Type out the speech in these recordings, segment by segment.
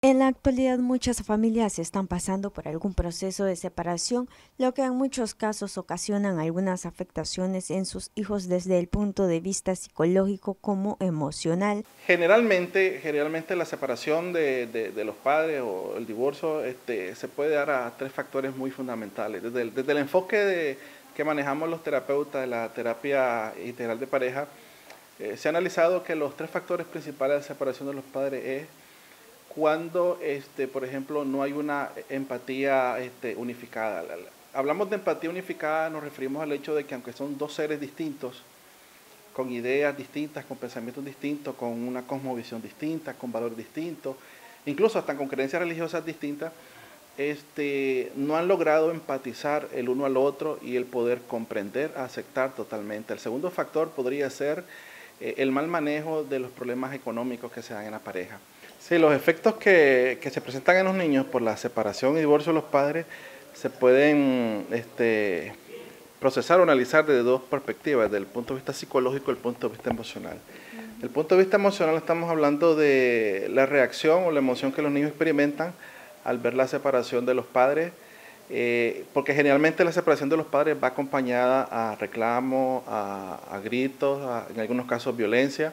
En la actualidad muchas familias están pasando por algún proceso de separación, lo que en muchos casos ocasionan algunas afectaciones en sus hijos desde el punto de vista psicológico como emocional. Generalmente la separación de los padres o el divorcio se puede dar a tres factores muy fundamentales. Desde el enfoque que manejamos los terapeutas de la terapia integral de pareja, se ha analizado que los tres factores principales de separación de los padres es cuando, por ejemplo, no hay una empatía unificada. Hablamos de empatía unificada, nos referimos al hecho de que aunque son dos seres distintos, con ideas distintas, con pensamientos distintos, con una cosmovisión distinta, con valores distintos, incluso hasta con creencias religiosas distintas, no han logrado empatizar el uno al otro y el poder comprender, aceptar totalmente. El segundo factor podría ser el mal manejo de los problemas económicos que se dan en la pareja. Sí, los efectos que se presentan en los niños por la separación y divorcio de los padres se pueden procesar o analizar desde dos perspectivas, desde el punto de vista psicológico y el punto de vista emocional. Desde el punto de vista emocional estamos hablando de la reacción o la emoción que los niños experimentan al ver la separación de los padres, porque generalmente la separación de los padres va acompañada a reclamos, a gritos, en algunos casos violencia,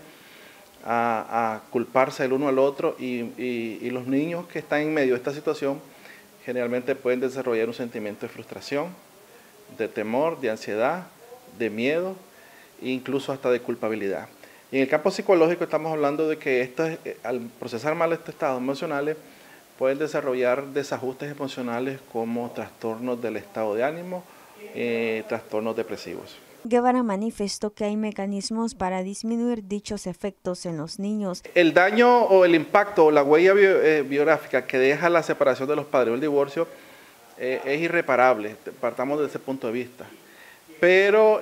a culparse el uno al otro y los niños que están en medio de esta situación generalmente pueden desarrollar un sentimiento de frustración, de temor, de ansiedad, de miedo e incluso hasta de culpabilidad. Y en el campo psicológico estamos hablando de que al procesar mal estos estados emocionales pueden desarrollar desajustes emocionales como trastornos del estado de ánimo, trastornos depresivos. Guevara manifestó que hay mecanismos para disminuir dichos efectos en los niños. El daño o el impacto o la huella biográfica que deja la separación de los padres o el divorcio es irreparable, partamos de ese punto de vista. Pero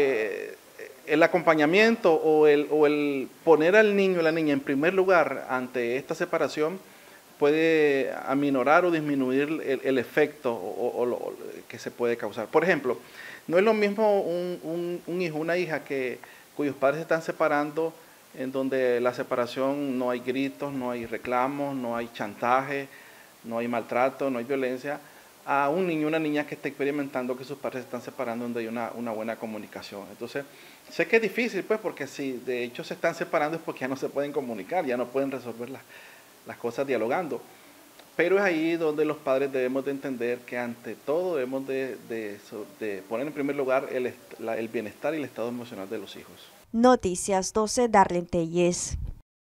el acompañamiento o el poner al niño o la niña en primer lugar ante esta separación puede aminorar o disminuir el efecto que se puede causar. Por ejemplo, no es lo mismo un hijo, una hija cuyos padres se están separando, en donde la separación no hay gritos, no hay reclamos, no hay chantaje, no hay maltrato, no hay violencia, a un niño o una niña que está experimentando que sus padres se están separando, donde hay una buena comunicación. Entonces, sé que es difícil, pues, porque si de hecho se están separando es porque ya no se pueden comunicar, ya no pueden resolver las cosas dialogando. Pero es ahí donde los padres debemos de entender que ante todo debemos de poner en primer lugar el bienestar y el estado emocional de los hijos. Noticias 12, Darlene Telles.